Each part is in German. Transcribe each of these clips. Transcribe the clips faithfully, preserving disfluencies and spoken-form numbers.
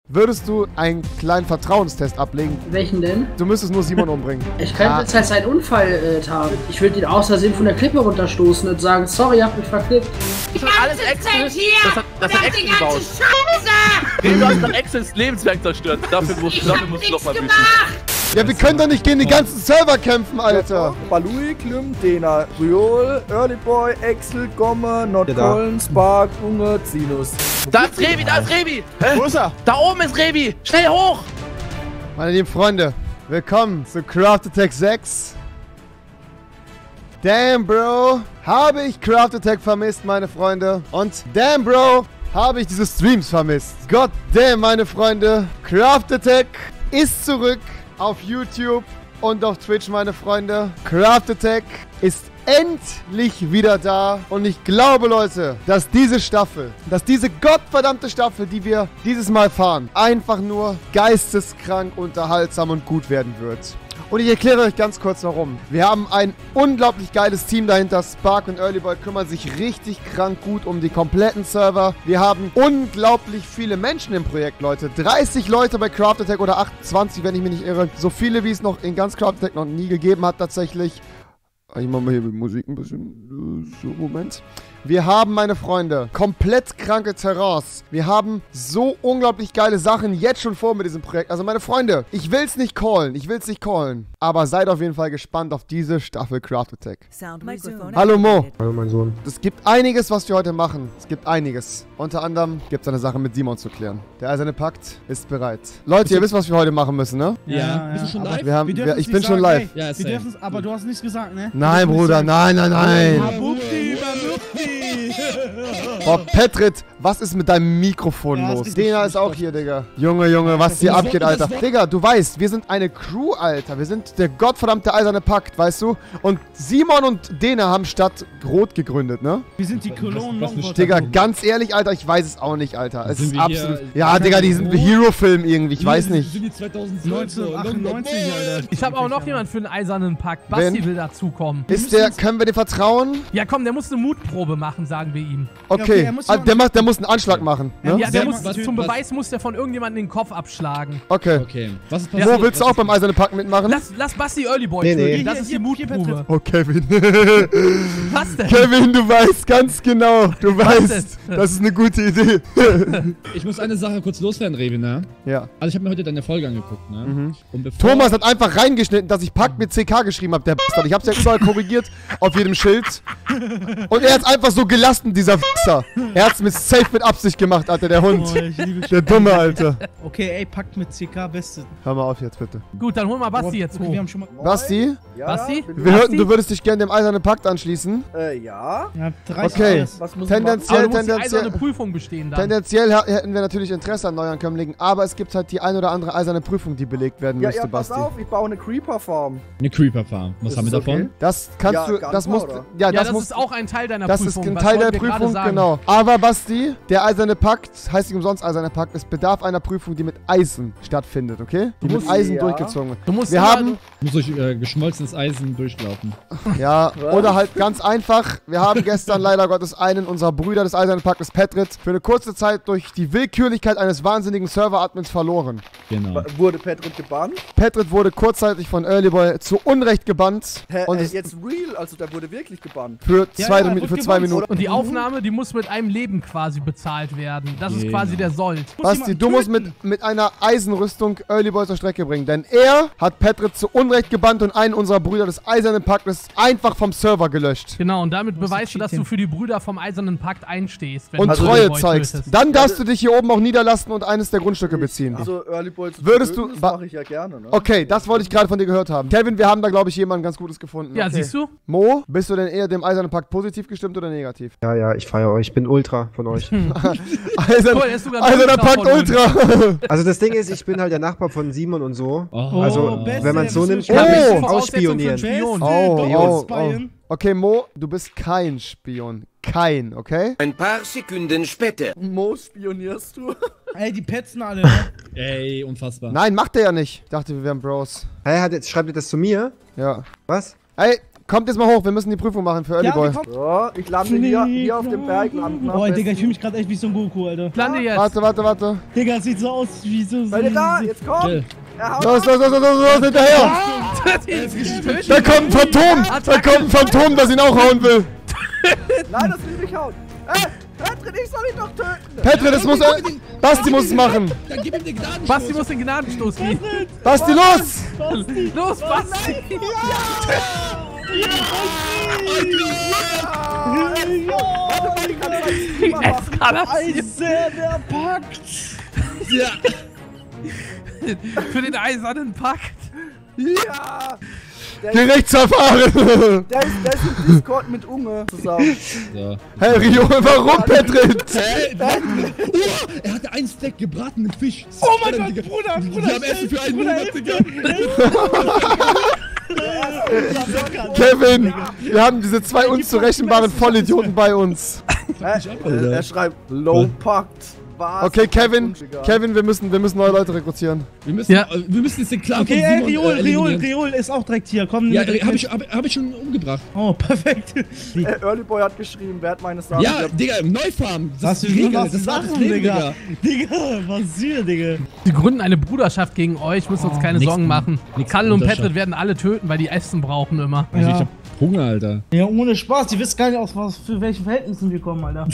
würdest du einen kleinen Vertrauenstest ablegen? Welchen denn? Du müsstest nur Simon umbringen. Ich könnte Ah. jetzt halt einen Unfall äh, haben. Ich würde ihn aus Versehen von der Klippe runterstoßen und sagen, sorry, ihr habt mich verklippt. Das hat alles Excel. Das hat, das hat Excel gebaut. Du hast nach Excels Lebenswerk zerstört. Dafür musst, dafür musst du nochmal büßen. Ja, wir können doch nicht gegen den ganzen Server kämpfen, Alter. Balui, Klüm, Dena, Riol, Early Boy, Excel, Gomme, Nordkollen, Spark, Unge, Zinus. Da ist Revi, da ist Revi. Wo ist er? Da oben ist Revi. Schnell hoch. Meine lieben Freunde, willkommen zu Craft Attack sechs. Damn, Bro, habe ich Craft Attack vermisst, meine Freunde. Und damn, Bro, habe ich diese Streams vermisst. God damn, meine Freunde, Craft Attack ist zurück auf YouTube und auf Twitch, meine Freunde. Craft Attack ist endlich wieder da. Und ich glaube, Leute, dass diese Staffel, dass diese gottverdammte Staffel, die wir dieses Mal fahren, einfach nur geisteskrank unterhaltsam und gut werden wird. Und ich erkläre euch ganz kurz warum. Wir haben ein unglaublich geiles Team dahinter. Spark und Early Boy kümmern sich richtig krank gut um die kompletten Server. Wir haben unglaublich viele Menschen im Projekt, Leute. dreißig Leute bei Craft Attack oder achtundzwanzig, wenn ich mich nicht irre. So viele, wie es noch in ganz Craft Attack noch nie gegeben hat, tatsächlich. Ich mach mal hier mit Musik ein bisschen. So, Moment. Wir haben, meine Freunde, komplett kranke Terrains. Wir haben so unglaublich geile Sachen jetzt schon vor mit diesem Projekt. Also, meine Freunde, ich will's nicht callen. Ich will's nicht callen. Aber seid auf jeden Fall gespannt auf diese Staffel Craft Attack. Hallo Mo. Hallo mein Sohn. Es gibt einiges, was wir heute machen. Es gibt einiges. Unter anderem gibt es eine Sache mit Simon zu klären. Der Eiserne Pakt ist bereit. Leute, ihr wisst, was wir heute machen müssen, ne? Ja, ja. Bist du schon live? Wir haben, wir wir, ich bin sagen, schon live. Ey, ja, wir dürfen es, aber du hast nichts gesagt, ne? Nein, Bruder, nein, nein, nein. Babupti, Babupti. Boah, Petrit, was ist mit deinem Mikrofon Ja, los? ist Dena ist auch hier, Digga. Junge, Junge, was hier Was abgeht, soll das Alter. weg? Digga, du weißt, wir sind eine Crew, Alter. Wir sind der gottverdammte Eiserne Pakt, weißt du? Und Simon und Dena haben Stadt Rot gegründet, ne? Wir sind die Kolonnen Longboard. Digga, ganz ehrlich, Alter, ich weiß es auch nicht, Alter. Es Sind ist wir hier- absolut... Ja, Digga, die sind Hero-Film irgendwie, ich weiß nicht. Sind die zweitausendzwölf neunzehnhundertachtundneunzig, Alter. Ich habe auch noch jemanden für einen Eisernen Pakt. Basti Wen? will dazukommen. Ist der... Können wir dir vertrauen? Ja komm, der muss eine Mutprobe machen, sagen wir ihm. Okay, okay, er muss ah, ja- der, macht, der muss einen Anschlag machen, ne? Ja, der Wer muss, macht- zum was- Beweis muss der von irgendjemandem den Kopf abschlagen. Okay. Okay. Was ist Ja, passiert? Wo, willst du auch beim Eisernen Pakt mitmachen? Lass, lass Basti Early Boy Nee, nee. töten, das Hier, ist die hier, hier, Mutprobe. Oh, Kevin. Was denn? Kevin, du weißt ganz genau, du weißt, denn? das ist eine gute Idee. Ich muss eine Sache kurz loswerden, Revi, ne? Ja. Also ich habe mir heute deine Folge angeguckt, ne? Mhm. Und bevor Thomas hat einfach reingeschnitten, dass ich Pakt mit C K geschrieben habe, der Bastard. Ich hab's ja überall korrigiert, auf jedem Schild. Und er hat's einfach so gelassen, dieser Wichser. Er hat's mit safe mit Absicht gemacht, Alter, der Hund. Oh, ich liebe Der Dumme, Alter. Okay, ey, packt mit C K Beste. Hör mal auf jetzt, bitte. Gut, dann hol mal Basti jetzt okay, hoch. wir haben schon mal. Basti, Ja, Basti? bin wir ich- hörten, du würdest dich gerne dem Eisernen Pakt anschließen. Äh, ja. Ja, dreißig Okay. alles. Was muss ich Tendenziell, Aber du musst die tendenziell, eiserne Prüfung bestehen dann. tendenziell ha- hätten wir natürlich Interesse an Neuankömmlingen, aber es gibt halt die ein oder andere eiserne Prüfung, die belegt werden Ja, müsste, ja, pass Basti. auf, ich baue eine Creeper-Farm. eine Creeper Farm. Was Ist haben wir das davon? okay? Das kannst Ja, du, ganz das mal, musst, oder? ja, ja, das das muss, ist auch ein Teil deiner das Prüfung. ist ein Was Teil der wollten wir gerade Prüfung, sagen? genau. Aber Basti, der Eiserne Pakt, heißt nicht umsonst Eiserner Pakt, es bedarf einer Prüfung, die mit Eisen stattfindet, okay? Die mit musst- Eisen ja. durchgezogen wird. Du musst Wir immer- haben, Muss durch äh, geschmolzenes Eisen durchlaufen. ja, Was? oder halt ganz einfach, wir haben gestern leider Gottes einen unserer Brüder des Eisernen Paktes, Petrit, für eine kurze Zeit durch die Willkürlichkeit eines wahnsinnigen Server-Admins verloren. Genau. Wa- Wurde Patrick gebannt? Petrit wurde kurzzeitig von Early Boy zu Unrecht gebannt Hä, und äh, es jetzt real, also der wurde wirklich gebannt. für Ja, zwei, ja, Min- wird für zwei gebannt. Minuten. Und die Aufnahme, die muss mit einem Leben quasi bezahlt werden. Das ist Genau. quasi der Sold. Basti, jemanden du musst töten. mit, mit einer Eisenrüstung Early Boy zur Strecke bringen, denn er hat Petrit zu Unrecht gebannt und einen unserer Brüder des Eisernen Paktes einfach vom Server gelöscht. Genau, und damit Du musst beweist du, dass cheaten. du für die Brüder vom Eisernen Pakt einstehst. wenn Und du Also Treue Early Boy zeigst. tötest. Dann darfst du dich hier oben auch niederlassen und eines der Grundstücke beziehen. Also Early Boy zu Würdest töten, du- das ba- mache ich ja gerne, ne? Okay, das wollte ich gerade von dir gehört haben. Kevin, wir haben da, glaube ich, jemanden ganz Gutes gefunden. Ja, okay. siehst du? Mo, bist du denn eher dem Eisernen Pakt positiv gestimmt oder negativ? Ja, ja, ich feiere euch. Ich bin Ultra von euch. Eisern, Cool, er ist sogar ein Eiserner Ultra Pakt von uns. Ultra. Also das Ding ist, ich bin halt der Nachbar von Simon und so. Oh, Also, Beste, wenn man es so bist du nimmt, schon- kann Oh. ich Voraussetzung ausspionieren. für einen Spion. Oh, Beste, oh, Doppel oh. Spion. Okay, Mo, du bist kein Spion. Kein, okay? Ein paar Sekunden später. Mo, spionierst du? Ey, die petzen alle, ne? ey, unfassbar. Nein, macht er ja nicht. Ich dachte, wir wären Bros. Hä, hat jetzt, schreibt ihr das zu mir? Ja. Was? Hey, kommt jetzt mal hoch, wir müssen die Prüfung machen für Early Ja, Boy. wir kommen- So, ich lande hier, hier auf dem Berg. Landen Oh, Digga, ich fühle mich gerade echt wie so ein Goku, Alter. Lande jetzt. Warte, warte, warte. Digga, es sieht so aus wie so... Seid ihr da? Jetzt kommt! Chill. Er haut Los, los, los, los, los, los, hinterher! Da kommt ein Phantom! Da kommt ein Phantom, das ihn auch hauen will! Nein, das will ich nicht hauen! Äh, Petrin, ich soll ihn doch töten! Petri, das muss... Äh, Basti muss es machen! Dann gib ihm den Gnadenstoß. Basti muss den Gnadenstoß geben. Basti, los! Los, Basti! Eiserner Pakt! Ja. Für den eisernen Pakt. Ja! Der, Gerichtsverfahren! der, ist, der ist im Discord mit Unge zusammen. So. Hey Rio, warum, Petri? Hä? Oh, er hatte einen Stack gebratenen Fisch. Oh mein Gott, Digga. Bruder, Bruder, Wir haben Essen für einen Bruder, Monat, Digga. Kevin, wir haben diese zwei unzurechenbaren Vollidioten bei uns. Äh, äh, er schreibt Low Pakt. Was? Okay, Kevin, Kevin, wir müssen, wir müssen neue Leute rekrutieren. Wir müssen, Ja. äh, wir müssen jetzt den Clan Okay, von ey, Simon, Riol, äh, Riol, eliminieren. Riol ist auch direkt hier. Komm, Ja, direkt hab mit. ich, hab, hab ich schon umgebracht. Oh, perfekt. Äh, Early Boy hat geschrieben, wer hat meine Sachen? Ja, Digga, Neufarm. Das Was ist für die Regel. was Das war das Sachen, Leben, Digga. Digga. Digga, was hier, Digga. Die gründen eine Bruderschaft gegen euch, müssen uns keine nix- Sorgen machen. nix Kalle und Bruderschaft. Petrit werden alle töten, weil die Essen brauchen immer. Also Ja. ich hab Hunger, Alter. Ja, ohne Spaß. Die wissen gar nicht, aus was für welchen Verhältnissen wir kommen, Alter.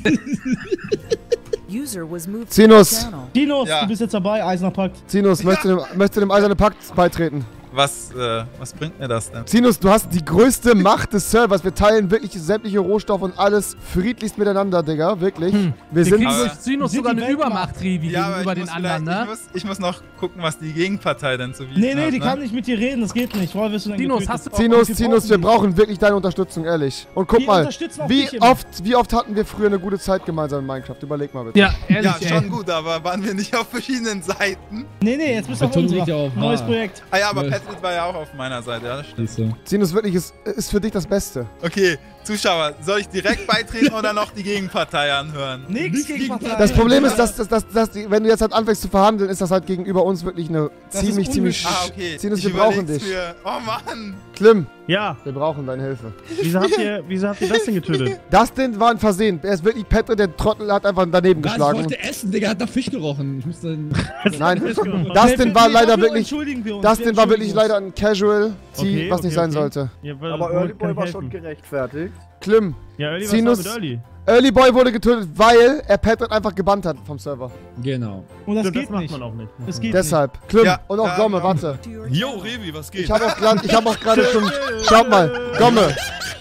Zinus, Dinos, Ja. du bist jetzt dabei, Eiserner Pakt. Zinus, möchtest du dem, möchtest du dem Eisernen Pakt beitreten? Was, äh, was bringt mir das denn? Zinus, du hast die größte Macht des Servers. Wir teilen wirklich sämtliche Rohstoffe und alles friedlichst miteinander, Digga. Wirklich. Wir Wir sind... kriegen Aber- durch Sinus Sind sogar die eine Weltmacht? Übermacht, Revi, Ja, aber gegenüber ich den muss, anderen, vielleicht- ne? ich, muss, ich muss noch gucken, was die Gegenpartei denn zu bieten Nee, nee, hat, die ne? kann nicht mit dir reden, das geht nicht. Woher wirst du denn Dinos, getötet? hast du- Zinus, Wir Zinus, wir die. brauchen wirklich deine Unterstützung, ehrlich. Und guck Wir mal, unterstützen auch wie dich immer. oft, wie oft hatten wir früher eine gute Zeit gemeinsam in Minecraft? Überleg mal bitte. Ja, ehrlich, Ja, schon ey. gut, aber waren wir nicht auf verschiedenen Seiten? Nee, nee, jetzt bist du auf Beton liegt unserer. ja auf Neues H. Projekt. Ah ja, aber Ja. Patrick war ja auch auf meiner Seite, ja, das stimmt. Siehst du. Zinus, wirklich, ist, ist für dich das Beste. Okay, Zuschauer, soll ich direkt beitreten oder noch die Gegenpartei anhören? Nix gegen Partei. Das Problem ist, dass, dass, dass, dass die, wenn du jetzt halt anfängst zu verhandeln, ist das halt gegenüber uns wirklich eine Das ist ziemlich, ziemlich... Ah, okay. Zinus, ich wir brauchen überleg's dich. Mir. Oh Mann. Klim, Ja, wir brauchen deine Hilfe. wieso habt ihr, wieso habt ihr das denn getötet? Das denn war ein Versehen. Er ist wirklich Petri, der Trottel hat einfach daneben Was, ich geschlagen. wollte essen, Digga, hat nach Fisch gerochen. Ich musste... Nein, Nee, das denn war nee, leider dafür wirklich... entschuldigen wir uns. Das Wir denn war wirklich entschuldigen leider ein Casual Team, Okay, was nicht okay, sein okay. sollte. Ja, weil- Aber wo Early kann Boy ich war helfen? schon gerechtfertigt. Klim. Ja, Early, was Sinus- war mit Early? Early Boy wurde getötet, weil er Petri einfach gebannt hat vom Server. Genau. uns. Und das Stimmt, geht das macht nicht. man auch nicht. Das geht Deshalb. Klim Ja, und auch ja, Gomme, ja. warte. Jo, Revi, was geht? Ich habe auch gerade ich hab auch gerade schon... Schaut mal, Gomme.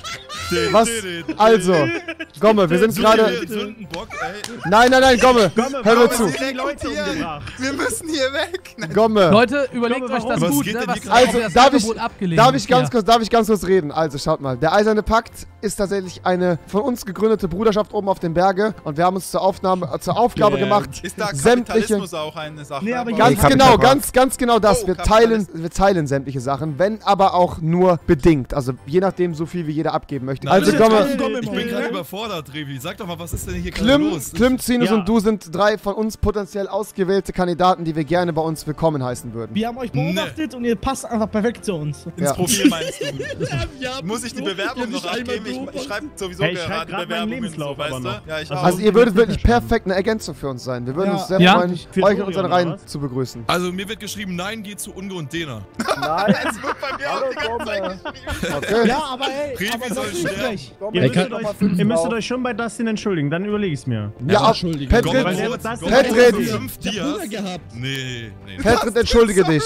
Was? Also, Gomme, wir sind gerade... Sündenbock, ey. Nein, nein, nein, Gomme. Hör mir zu. Die Leute umgebracht. Wir müssen hier weg. Gomme. Leute, überlegt Glaube, euch das warum? gut, Was ne? geht Was denn hier Also, das darf ich, Angebot abgelehnt. darf ich ganz Ja. kurz, darf ich ganz kurz reden? Also, schaut mal. Der Eiserne Pakt ist tatsächlich eine von uns gegründete Bruderschaft oben auf dem Berge. Und wir haben uns zur Aufnahme, äh, zur Aufgabe Yeah. gemacht, Ist da sämtliche... Kapitalismus auch eine Sache? Nee, aber Aber- Ganz Nee, genau, Kapital- ganz, ganz genau das. Oh, Wir teilen, Kapitalist. wir teilen sämtliche Sachen, wenn aber auch nur bedingt. Also je nachdem, so viel wie jeder abgeben möchte. Nein, Also das ist Gomme, jetzt Gomme, Ich bin Gomme. gerade überfordert, Revi. Sag doch mal, was ist denn hier gerade Klim, los? Klim, Zinus Ja. und du sind drei von uns potenziell ausgewählte Kandidaten, die wir gerne bei uns willkommen heißen würden. Wir haben euch beobachtet und ihr passt einfach perfekt zu uns. Ins Ja. Profil meinst du? Ja, Muss ich die Bewerbung noch abgeben? Ich, ich schreibe sowieso Hey, ich schreib gerade grad meinen Bewerbungen, Lebenslauf so, weißt aber du? noch. Ja, ich Also- auch. Also ihr würdet wirklich perfekt eine Ergänzung für uns sein. Wir würden Ja. uns sehr Ja. freuen, Für euch in Florian, unseren oder Reihen was? zu begrüßen. Also, mir wird geschrieben, nein, geht zu Unge und Dena. Nein, Es wird bei mir auch hallo die ganze Zeit Gomme. geschrieben. Okay. Ja, aber ey, Revi aber soll das ist sterben. frech. Gomme, Ihr Ey, müsstet, noch euch, mal fünf ihr müsstet drauf. euch schon bei Dustin entschuldigen, dann überlege ich's mir. Ja, auch entschuldige. Petrit, Weil der wird das- Petrit, fünf Ich hab Dias. Hunger gehabt. Nee, nee. Petrit, entschuldige dich.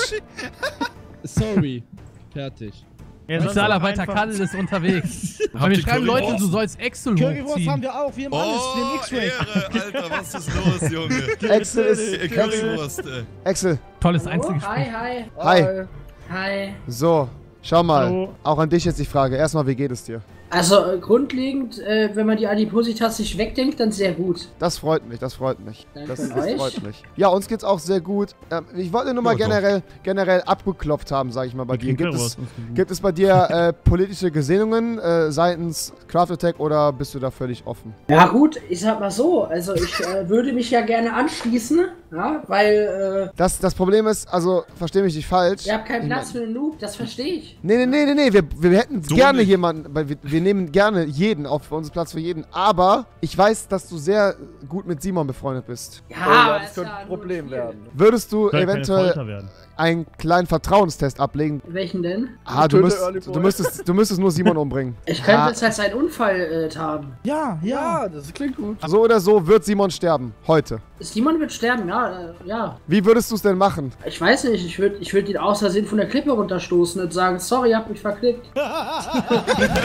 Sorry. Fertig. Er soll Sozialarbeiter einfach- Kalle ist unterwegs. Habt Aber wir ihr schreiben Leute, Currywurst? du sollst Excel Currywurst haben hochziehen. wir auch, wir haben alles, wir haben Oh, X-Ray. Ehre, Alter, was ist los, Junge? Axel ist... Ey, Currywurst, ey. Axel, Tolles Oh, Einzelgespräch. hi, hi. hi. Hi. So, schau mal. Hallo. Auch an dich jetzt die Frage. Erstmal, wie geht es dir? Also äh, grundlegend, äh, wenn man die Adipositas sich wegdenkt, dann sehr gut. Das freut mich, das freut mich. Danke Das, an das euch. freut mich. Ja, uns geht's auch sehr gut. Ähm, ich wollte nur mal Ja, doch. generell, generell abgeklopft haben, sage ich mal, bei Wir dir. kriegen Gibt es, Currywurst, das ist gut. gibt es bei dir äh, politische Gesinnungen äh, seitens Craft Attack oder bist du da völlig offen? Ja gut, ich sag mal so, also ich äh, würde mich ja gerne anschließen Ja, weil, äh... Das, das Problem ist, also, versteh mich nicht falsch. Ihr habt keinen Platz für einen Noob, das verstehe ich. Nee, nee, nee, nee, nee, wir, wir hätten So gerne nicht. jemanden, weil wir, wir nehmen gerne jeden auf für uns Platz für jeden, aber ich weiß, dass du sehr gut mit Simon befreundet bist. Ja, Oh, ja, aber das ist könnte ja ein nur Problem viel. werden. Würdest du Soll keine eventuell Folter werden. einen kleinen Vertrauenstest ablegen? Welchen denn? Ah, du, Töte müsst, Early Boy. du, müsstest, du müsstest nur Simon umbringen. Ich könnte Ah, es als einen Unfall äh, haben. Ja, ja. Ja, das klingt gut. so oder so wird Simon sterben. Heute. Simon wird sterben, ja, äh, ja. Wie würdest du es denn machen? Ich weiß nicht, ich würde ich würd ihn aus Versehen von der Klippe runterstoßen und sagen, sorry, ihr habt mich verklickt. Alter,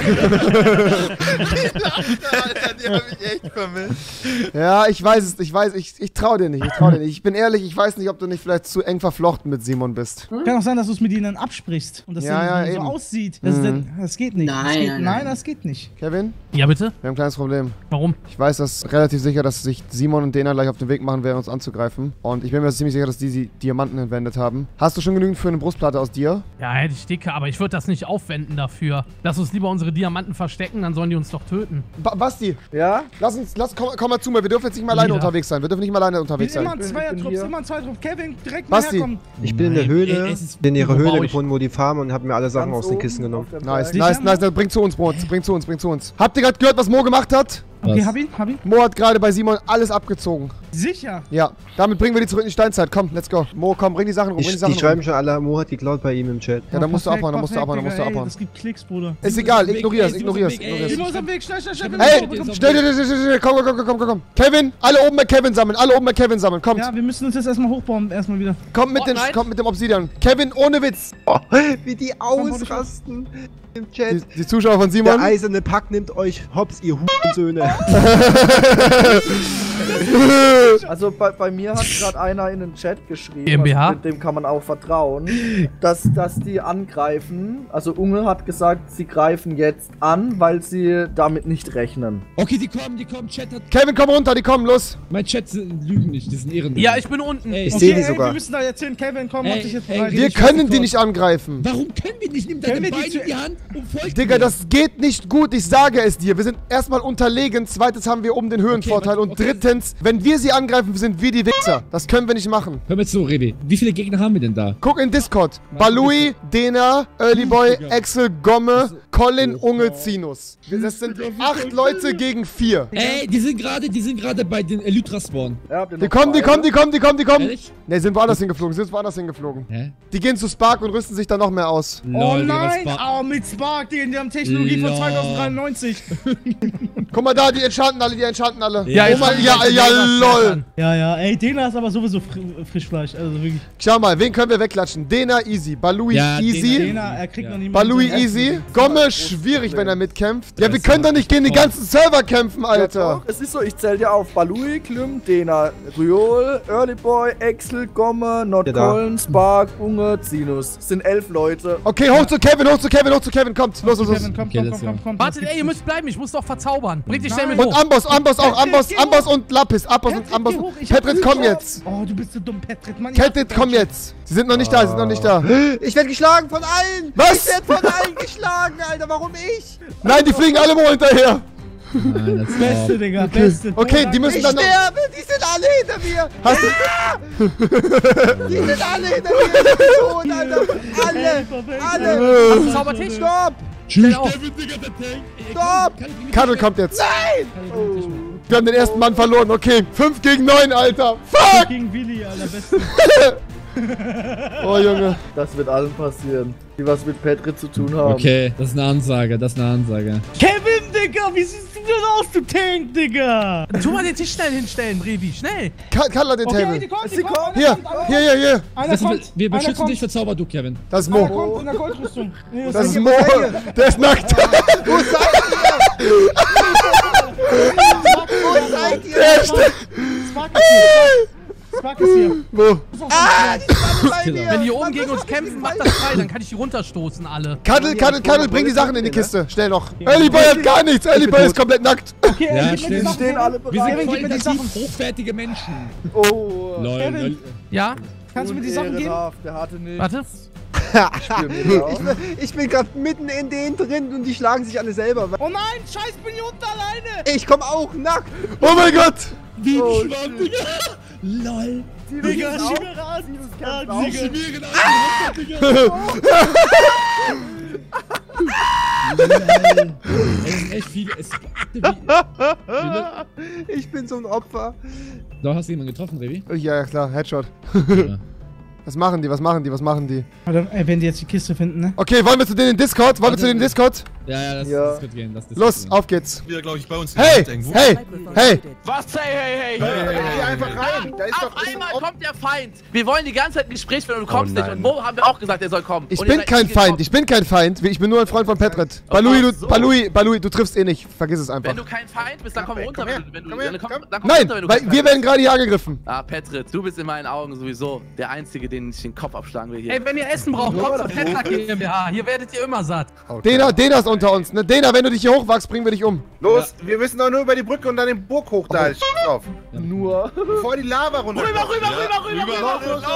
die hab ich echt vermisst. Ja, ich weiß es, ich weiß, ich, ich trau dir nicht, ich trau dir nicht. Ich bin ehrlich, ich weiß nicht, ob du nicht vielleicht zu eng verflochten mit Simon bist. Kann auch sein, dass du es mit ihnen dann absprichst und das Ja, dann ja, so eben. aussieht. Das, Mhm. dann, das geht nicht. Nein, das geht, nein, nein, nein. das geht nicht. Kevin, Ja, bitte? wir haben ein kleines Problem. Warum? Ich weiß, dass relativ sicher, dass sich Simon und Dena gleich auf den Weg machen werden, uns anzugreifen. Und ich bin mir ziemlich sicher, dass die, die Diamanten entwendet haben. Hast du schon genügend für eine Brustplatte aus dir? Ja, hätte ich dicke, aber ich würde das nicht aufwenden dafür. Lass uns lieber unsere Diamanten verstecken, dann sollen die uns doch töten. Ba Basti, Ja? lass uns, lass, komm, komm mal zu mir. Wir dürfen jetzt nicht mal alleine Wieder. unterwegs sein. Wir dürfen nicht mal alleine Wir unterwegs sind immer sein. ein Ich bin- ich bin Zweiertrupp, hier. immer ein Zweiertrupp. Kevin, direkt mal Basti. herkommen. Ich bin in der Nein, Höhle, ey, es ist- bin in ihre wo Höhle baue ich? gefunden, wo die farmen und hab mir alle Sachen Ganz aus den oben Kisten genommen. auf der Nice, Seite. nice, nice, nice. Bring zu uns, Mo. Bring zu uns, bring zu uns. Habt ihr gerade gehört, was Mo gemacht hat? Okay, Was? hab ihn, hab ihn. Mo hat gerade bei Simon alles abgezogen. Sicher. Ja, damit bringen wir die zurück in die Steinzeit. Komm, let's go. Mo, komm, bring die Sachen rum, bring Die, die Sachen die schreiben rum. schon alle, Mo hat geklaut bei ihm im Chat. Ja, dann musst du Perfekt, abhauen, dann musst du perfekt, abhauen, dann musst du Digga, ey, abhauen. Das gibt Klicks, Bruder. Ist egal, Weg, ignorier's, ey, ignorier's, Weg, ey. ignorier's. Simon ist am Weg, schnell, schnell, schnell. Hey, komm, komm, komm. schnell, schnell, schnell, schnell, komm, komm, komm, komm, komm, komm. Kevin, alle oben bei Kevin sammeln, alle oben bei Kevin sammeln, kommt. Ja, wir müssen uns jetzt erstmal hochbauen, erstmal wieder. Kommt mit, Oh, den, nein. kommt mit dem Obsidian. Kevin, ohne Witz. Oh, wie die ausrasten im Die, Chat. die Zuschauer von Der Simon. eiserne Pack nimmt euch hops, ihr Hurensöhne. Also bei, bei mir hat gerade einer in den Chat geschrieben, GmbH? also dem kann man auch vertrauen, dass, dass die angreifen. Also Unge hat gesagt, sie greifen jetzt an, weil sie damit nicht rechnen. Okay, die kommen, die kommen. Chat hat. Kevin, komm runter, die kommen, los. Mein Chat sind- lügen nicht, die sind Ehrenmänner. Ja, ich bin unten. Ey, Ich Okay, sehe die ey, sogar. wir müssen da jetzt hin. Kevin, komm, mach Ey, dich jetzt ey, bereit. Wir Ich können weiß die nicht, nicht angreifen. Warum können wir nicht? Nimm deine Können wir die Beine zu- in die Hand und folgt Digga, mir. das geht nicht gut, ich sage es dir. Wir sind erstmal unterlegen, zweitens haben wir oben den Höhenvorteil Okay, und okay. drittens, wenn wir sie angreifen, sind wir die Wichser. Das können wir nicht machen. Hör mir zu, Revi. Wie viele Gegner haben wir denn da? Guck in Discord. Balui, Dena, Early Boy, Digga. Axel, Gomme, Colin, Unge, Zinus. Das sind acht Leute gegen vier. Ey, die sind gerade, die sind gerade bei den Elytra-Spawn. Ja, habt ihr Die noch kommen, die beide? kommen, die kommen, die kommen, die kommen. Ehrlich? Ne, sind woanders hingeflogen, sind woanders hingeflogen. Hä? Die gehen zu Spark und rüsten sich dann noch mehr aus. Oh Lol, Digga, nein, was war- oh, mit Spark, die, die haben Technologie von Lol. zweitausenddreiundneunzig. Guck mal da, die enchanten alle, die enchanten alle. Ja, oh jetzt mein, haben ja, wir ja, gleich lol. Ja, ja, ey, Dena ist aber sowieso fr Frischfleisch, also wirklich. Schau mal, wen können wir wegklatschen? Dena easy, Balui Ja, easy. Dena, er kriegt Ja. noch niemanden. Balui so ein easy. Essen. Gomme schwierig, wenn er mitkämpft. Ja, wir Das können doch nicht gegen die ganzen Server kämpfen, Ja, Alter. doch, es ist so, ich zähl dir auf. Balui, Klüm, Dena, Ryol, Early Boy, Axel, Gomme, Nordkollen, Spark, Unge, Zinus. Es sind elf Leute. Okay, hoch zu Kevin, hoch zu Kevin, hoch zu Kevin, kommt. Los, los, los. Kevin, komm, Okay, komm, let's komm, komm, go. komm. Wartet, ey, ihr müsst bleiben, ich muss doch verzaubern. Bring dich schnell mit Und hoch. Amboss, Amboss auch, Patrick, Amboss, geh Amboss hoch. und Lapis. Amboss und Patrick, Amboss. geh hoch, ich hab Petrit, Glück komm gehabt. jetzt. Oh, du bist so dumm, Petrit, Mann. Petrit, komm jetzt. Sie sind noch nicht da, sie sind noch nicht da. Ich werde geschlagen von allen! Was? Ich werde von allen geschlagen, Alter, warum ich? Nein, die fliegen alle Mo hinterher. Nein, das Beste, Digga, beste. Okay, die müssen Ich dann noch... sterbe! Die sind alle hinter mir! Hast du... Die sind alle hinter mir! Ich bin tot, Alter! Alle! Alle! Äh, Zaubertisch? Stopp! Tschüss, auf. Kevin, Digga, der Tank. Ey, Stopp! kann ich mich nicht Kadel mehr- kommt jetzt. Nein! Wir haben den ersten Mann verloren, okay. fünf gegen neun, Alter. Fuck! Gegen Willi, Alter, beste. Oh, Junge. Das wird allen passieren, die was mit Petrit zu tun haben. Okay, das ist eine Ansage, das ist eine Ansage. Kevin, Digga, wie siehst du denn aus, du Tank, Digga? Tu mal den Tisch schnell hinstellen, Revi, schnell. Ka- Kadel hat den Okay, die Table. kommt, die Sie kommt. kommt. Hier, hier, hier, hier. Einer Das kommt. ist, wir einer beschützen kommt. dich für Zauber, du, Kevin. Das ist Einer Mo. kommt in der Goldrüstung. Nee, Das ist ist Mo. Der ist nackt. Wo seid ihr? Wo seid ihr? Der ist... Spark ist hier. Spark ist hier. Wo? Ah, die sind alle bei mir! Wenn die oben Mann, gegen was uns macht ihr kämpfen, mit mach mir? das frei, dann kann ich die runterstoßen, alle. Kadel, Kadel, Kadel, bring die Sachen in die Kiste. Schnell noch. Early Boy hat gar nichts. Early Boy ist komplett nackt. Okay, Ja, gib mir die stimmt. Sachen. Stehen alle Wir sind bereit. gib mir die Sachen. qualitativ hochwertige Menschen. Oh, Lol, Kevin. lol. Ja? Kannst du mir die Sachen geben? Ehrenhaft, der hatte nicht. Warte. Spioniert auch. Ich bin gerade mitten in denen drin und die schlagen sich alle selber. Oh nein, scheiß, bin ich unten alleine. Ich komm auch nackt! Oh mein Gott. Wie Oh, Schwamm, Digga. Lol. Digga, Sinus Digga, auch. Digga. Es sind echt viele. Es Ich bin so ein Opfer. Da hast du jemanden getroffen, Revi? Ja, ja, klar, Headshot. Ja. Was machen die, was machen die, was machen die? Warte, ey, wenn die jetzt die Kiste finden, ne? Okay, wollen wir zu denen in Discord? Wollen wir zu denen in Discord? Ja, ja, das, Ja. das wird gehen. Das, das Los, wird gehen. auf geht's. Wieder, glaube ich, bei uns. Hey, irgendwo. hey, hey. Was? Hey, hey, hey! Geh einfach rein. Da ist Auf doch einmal kommt der Feind. Wir wollen die ganze Zeit ein Gespräch führen und du kommst Oh nicht. nein. Und Mo haben wir auch gesagt, er soll kommen. Ich Und ihr bin seid kein nicht Feind, gekommen. ich bin kein Feind. Ich bin nur ein Freund von Petrit. Ach Balui, du, so. Balui, Balui, du triffst eh nicht. Vergiss es einfach. Wenn du kein Feind bist, dann komm runter. komm her, wenn du, wenn du, komm her, dann komm, komm. dann komm Nein, runter, wenn du weil kein wir Feind werden gerade hier angegriffen. bist. Ah, Petrit, du bist in meinen Augen sowieso der Einzige, den ich den Kopf abschlagen will hier. Ey, wenn ihr Essen braucht, kommt zur Petra GmbH. Hier werdet ihr immer satt. Dena, Dena ist unter uns. Ne? Dena, wenn du dich hier hochwachst, bringen wir dich um. Los, wir müssen doch nur über die Brücke und dann den Burg hoch da. Ist drauf. Nur. Bevor die Lava runter. Rüber, rüber, rüber, rüber, rüber,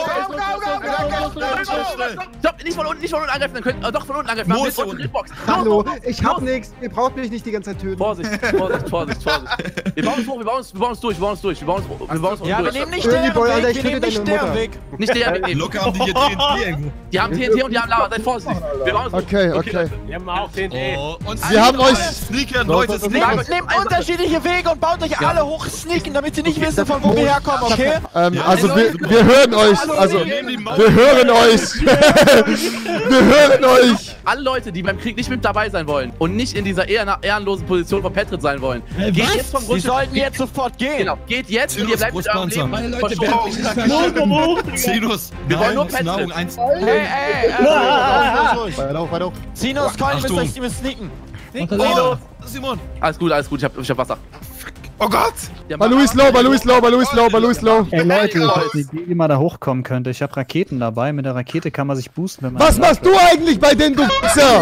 rüber. Stopp, nicht von unten, nicht von unten angreifen, dann könnt ihr doch von unten angreifen. Mo Mit ist hier unten unten. Hitbox. Hallo, Los, los, ich hab los. nix. Ihr braucht mich nicht die ganze Zeit töten. Vorsicht, Vorsicht, Vorsicht, Vorsicht. Wir bauen uns hoch, wir bauen uns, wir bauen uns durch, wir bauen uns durch, wir bauen uns, wir bauen uns Ja, durch. wir nehmen nicht der Boy, Alter, ich töte deine Mutter. Nicht der Weg nehmen. Locker haben die hier T N T irgendwo. Die haben T N T und die haben Lava, seid vorsichtig. Wir bauen uns hoch. Okay, okay. Wir haben auch T N T. Oh, und Wir haben euch- Sneakern, Leute, Sneakern. Nehmt unterschiedliche Wege und baut euch alle hoch sneaken, damit sie nicht wissen, von wo wir herkommen, okay? Ähm, also wir, wir hören euch. Also wir hören euch. Wir hören euch. Alle Leute, die beim Krieg nicht mit dabei sein wollen und nicht in dieser ehren ehrenlosen Position von Petrit sein wollen, geht jetzt vom Grundstück. Die sollten jetzt sofort gehen. Genau, geht jetzt und ihr bleibt mit eurem Leben Meine Leute, verschont. Zinus, Wir wollen nur Nahrung, Nahrung Petrit. eins. Hey, ey, Weiter hoch, weiter hoch. Sinus, Colin, müsst Achtung. euch die müssen sneaken. Oh, Simon. Alles gut, alles gut, ich hab, ich hab Wasser. Oh Gott! Ja, Balui ist low, Balui ist low, Balui ist low, Balui ist low. Ey Leute, ich Leute. hab eine Idee, wie man da hochkommen könnte. Ich habe Raketen dabei. Mit der Rakete kann man sich boosten, wenn man... Was machst du eigentlich bei denen, du Wichser?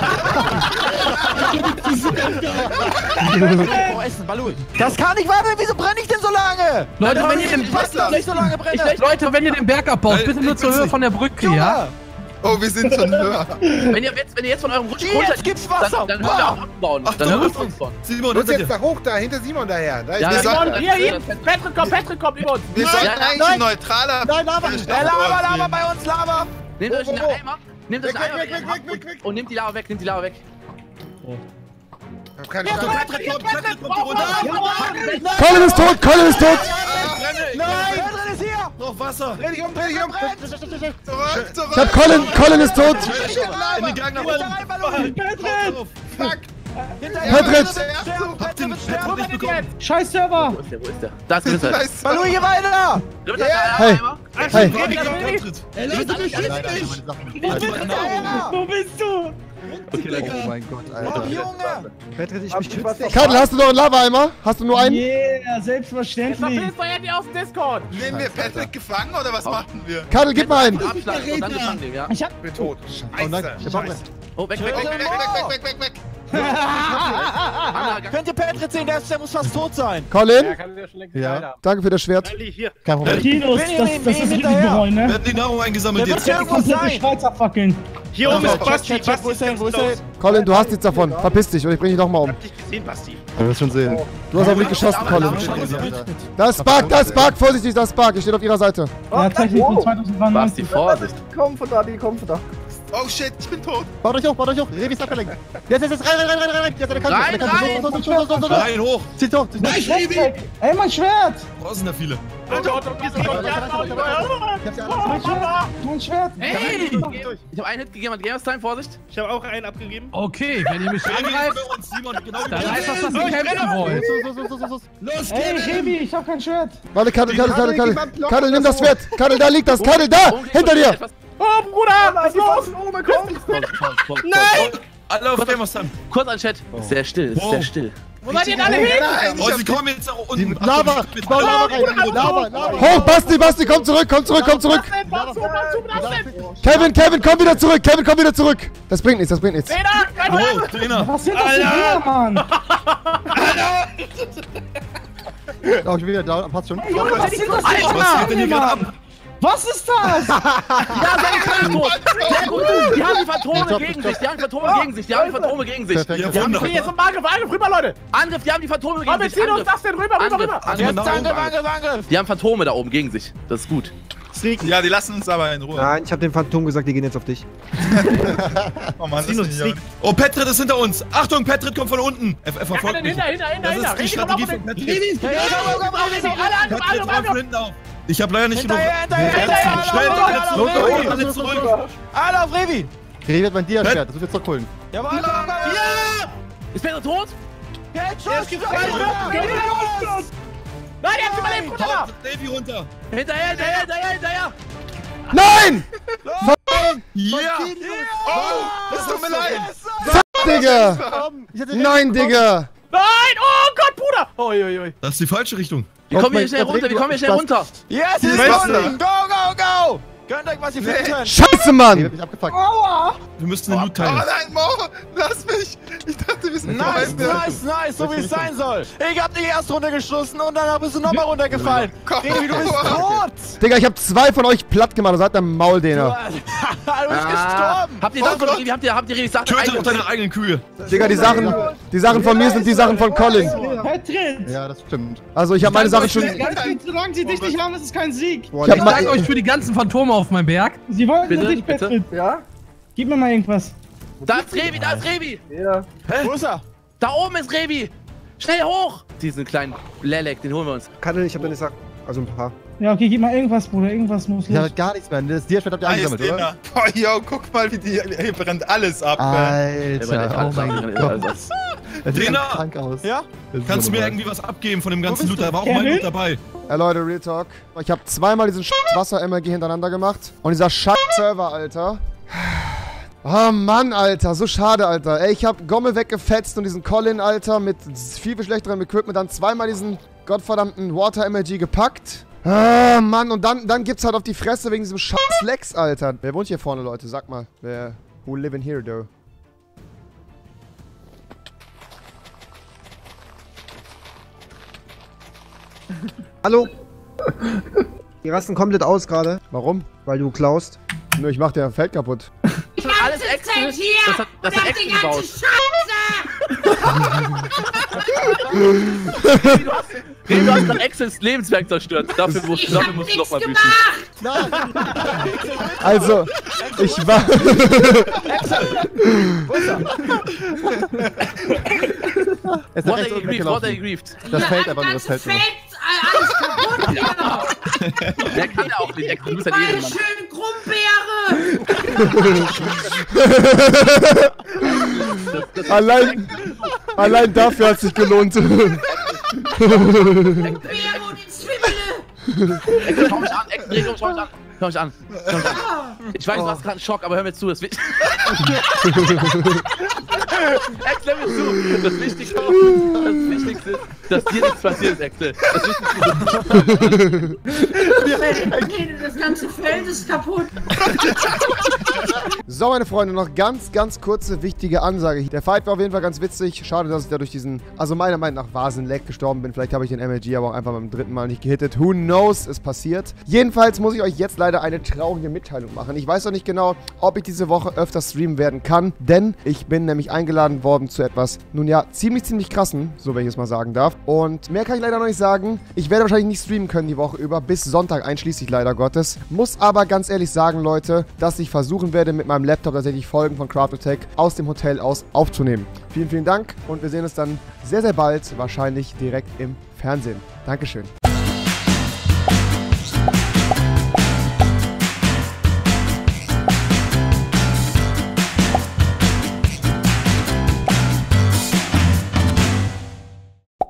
Oh, Essen, Balui. Das kann nicht wahr sein, wieso brenne ich denn so lange? Leute, wenn ihr den, Wasser nicht so lange brennen. Leute, wenn ihr den Berg abbaut, bitte nur zur Höhe von der Brücke, ja? Oh, wir sind schon höher. Wenn ihr jetzt, wenn ihr jetzt von eurem Grundstück runter... Jetzt gibt's Wasser. Dann, dann hören wir auch abbauen. Dann hören wir uns bauen. Simon, Los hinter jetzt dir. da hoch, da, hinter Simon daher. Da ist Ja, der ja, Sonne. ja, Hier, ja, hier, Petrit kommt, Petrit kommt über uns. Wir Ja, sollten ja, eigentlich nein. ein neutraler... Nein, Lava. Äh, Lava, Lava bei uns, Lava. Nehmt euch einen wo, wo? Eimer, nehmt euch Weg, einen Eimer weg, weg, weg, weg, weg. und nehmt die Lava weg, nehmt die Lava weg. Ich hab keine Chance. Petrit kommt, Petrit kommt hier runter. Colin ist tot, Colin ist tot. Nein, Petrit ist hier. Noch Wasser. Dreh dich um, dreh dich um. Zurück, zurück! Ich hab Colin, Colin ist tot. In den Gang nach oben. Fuck. Petrit. Hab den Petrit nicht bekommen. Scheiß Server! Wo ist der, wo ist der? Da ist Ritter. Scheiße. Balui, geh weiter. Ritter, Hey, hey. Petrit. Ey, Leute, beschützt mich. Wo bist du? Oh mein Gott, Alter. Oh, Junge. Petrit, ich beschütze dich. Kadel, hast du noch einen Lava-Eimer? Hast du nur einen? Yeah, selbstverständlich. Feuert ihr auf dem Discord. Nehmen wir Patrick gefangen oder was machen wir? Kadel, gib mal einen. Abschlag und dann gefangen nehmen, ja. Ich bin tot. Scheiße. Oh, weg, weg, weg, weg, weg, weg, weg, weg, weg. Könnt ihr Petrit sehen, der, ist, der muss fast tot sein. Colin, Ja. danke für das Schwert. Kein Problem. Kinos, das, das ist wirklich hinterher. bereuen, Wir ne? hatten die Nahrung eingesammelt Der jetzt. wird irgendwo Komplette sein. Schweiz abfackeln. Hier oben ist Basti. Check, check, wo ist er? Wo ist er? Colin, du hast nichts davon. Verpiss dich oder ich bring dich nochmal um. Ich gesehen, Basti. Wir wirst schon sehen. Du hast auf mich geschossen, Colin. Da ist Spark, da ist Spark. Vorsichtig, da ist Spark. Ich stehe auf ihrer Seite. Ja, Technik von Basti, zweitausendneunzehn. Vorsicht. Komm von da, die kommen von da. Oh shit, ich bin tot. Baut euch hoch, baut euch hoch. Revi ist abgelenkt. Jetzt, jetzt, jetzt, rein, rein, rein, rein, rein. Jetzt, Rein, rein. Rein, hoch. Zieht hoch. Ey, mein Schwert! Wo sind da viele? Mein Schwert! Mein Schwert! Hey! Ich hab einen Hit gegeben an Gamerstime, Vorsicht. Ich habe auch einen abgegeben. Okay, wenn ihr mich angreift, Bei uns, Simon, genau. dann heißt das, dass ihr kämpfen wollt. Los, Ey, Kevin. Revi, ich hab kein Schwert! Warte, Kadel, Kadel, Kadel, Kadel. Kadel, nimm das Schwert. Kadel, da liegt das. Kadel, da! Hinter dir! Oh, Bruder, was ist los? Nein! Alle auf Gamerstime. Kurz an Chat. Ist sehr still, ist sehr still. Wo seid ihr denn alle hin? Oh, sie kommen jetzt nach unten. Lava. Bau Lava rein. Lava, Lava. Hoch, Basti, Basti, komm zurück, komm zurück, komm zurück. Was zu, was zu, was denn? Kevin, Kevin, komm wieder zurück. Kevin, komm wieder zurück. Das bringt nichts, das bringt nichts. Oh, Trainer. Was sind das für Dinger, Mann? Oh, ich bin wieder da. Passt schon. Junge, was sind das für Was geht denn hier Dinger, gerade Mann? ab? Was ist das? Ja, sehr gut. Sehr gut. Die haben die Phantome gegen sich. Die haben die Phantome gegen sich. Die haben die Phantome gegen sich. Perfekt. Die haben die jetzt im Angriff. Angriff rüber, Leute. Angriff, die haben die Phantome gegen sich. Angriff. Das denn rüber, rüber, rüber. Angriff, Angriff, Angriff, Angriff. Die haben Phantome da oben gegen sich. Das ist gut. Ja, die lassen uns aber in Ruhe. Nein, ich hab dem Phantom gesagt, die gehen jetzt auf dich. Oh Mann, das ist nicht. Oh, Petrit ist hinter uns. Achtung, Petrit kommt von unten. Er, er verfolgt mich. Hinter, hinter, hinter, hinter. Das ist die Strategie von Petrit. Petrit räumt von hinten auf. Ich hab leider nicht genug. Schnell, alle alle zurück. Alle auf Revi. Revi hat mein Dia-Schwert, das wird jetzt zurückholen. Jawohl, ja! Ist Petrit tot? Headshot! Nein, er hat überlebt! Guck mal! Davy runter! Hinterher, hinterher, hinterher, hinterher! Nein! Ja! Oh! Das tut mir leid! Fuck, Digga! Nein, Digga! Nein! Oh Gott, Bruder! Uiuiui. Das ist die falsche Richtung. Wir kommen hier schnell runter, wir kommen hier schnell runter! Yes, yes, go, go, go! Gönnt euch, was ihr finden könnt! Scheiße, Mann! Ich hab abgefuckt. Aua! Wir müssten den Loot teilen. Oh nein, Mo! Lass mich! Ich dachte, wir sind Nice, Freunde. nice, nice, so wie es sein soll. Ich hab dich erst runtergeschossen und dann bist du nochmal runtergefallen. Komm, Revi, du bist tot! Digga, ich hab zwei von euch platt gemacht, also hat der Maul, Du, Dena. du bist gestorben! Habt ihr das von Revi? Habt ihr, habt ihr Revi gesagt? Töte doch deine eigenen Kühe. Digga, die Sachen, die Sachen von mir sind die Sachen von Colin. Petrit! Ja, das stimmt. Also ich hab meine Sachen schon... Solange sie dich nicht haben, ist es kein Sieg. Ich hab Ich danke euch für die ganzen Phantome auf meinem Berg. Sie wollten Bitte, dich, bitte. Petrit. Ja? Gib mir mal irgendwas. Da ist Revi, da ist Revi! Ja. Wo ist er? Da oben ist Revi! Schnell hoch! Diesen kleinen Lelek, den holen wir uns. Kannel, ich hab deine Sachen. Also ein paar. Ja, okay, gib mal irgendwas, Bruder. Irgendwas muss Ich hab los. gar nichts mehr. Das Dia-Schwert habt ihr Da ist eingesammelt, oder? Dena. Boah, yo, guck mal, wie die... Hier brennt alles ab. Alter, oh mein Gott. Das sieht Dena! krank aus. Ja? Kannst du mir irgendwie was abgeben von dem ganzen Loot? Da war auch mein Loot dabei. Ja, Leute, Real Talk. Ich habe zweimal diesen Wasser-M L G hintereinander gemacht. Und dieser Scheiß-Server, Alter. Oh Mann, Alter. So schade, Alter. Ey, ich habe Gommel weggefetzt und diesen Colin, Alter, mit viel, viel schlechterem Equipment dann zweimal diesen gottverdammten Water-M L G gepackt. Ah, Mann. Und dann, dann gibt's halt auf die Fresse wegen diesem scheiß Lex, Alter. Wer wohnt hier vorne, Leute? Sag mal. Wer... Who live in here, though? Hallo? Die rasten komplett aus gerade. Warum? Weil du klaust. Nö, ich mach dir Feld kaputt. Das hat alles Excel. Das hat, das hat Excel gebaut. Du hast, du hast nach Excels Lebenswerk zerstört. Dafür musst, dafür musst du nochmal büßen. Also, ich war... Es What are you grieved? What are you grieved? Das fällt aber nur, das fällt nur. Alles kaputt hier! Der kann ja auch nicht. Excel, du bist ja die Meine Ehrenmann. schönen Krummbeere! Allein, allein dafür hat es sich gelohnt. Beere und die Zwiebeln! Excel, schau mich an. Excel, schau mich an. Schau mich an. Schau mich an. Ich weiß, du hast gerade einen Schock, aber hör mir zu. Das Excel, hör mir zu. Das Wichtigste, das Wichtigste ist, dass dir nichts passiert, Excel. Das Wichtigste ist... Das ganze Feld ist kaputt. So, meine Freunde, noch ganz, ganz kurze, wichtige Ansage. Der Fight war auf jeden Fall ganz witzig. Schade, dass ich da durch diesen, also meiner Meinung nach, Vasen-Lag gestorben bin. Vielleicht habe ich den M L G aber auch einfach beim dritten Mal nicht gehittet. Who knows, ist passiert. Jedenfalls muss ich euch jetzt leider eine traurige Mitteilung machen. Ich weiß noch nicht genau, ob ich diese Woche öfter streamen werden kann, denn ich bin nämlich eingeladen worden zu etwas, nun ja, ziemlich, ziemlich krassen, so wenn ich es mal sagen darf. Und mehr kann ich leider noch nicht sagen. Ich werde wahrscheinlich nicht streamen können die Woche über, bis Sonntag einschließlich leider Gottes. Muss aber ganz ehrlich sagen, Leute, dass ich versuchen werde, mit meinem Laptop tatsächlich Folgen von Craft Attack aus dem Hotel aus aufzunehmen. Vielen, vielen Dank und wir sehen uns dann sehr, sehr bald, wahrscheinlich direkt im Fernsehen. Dankeschön.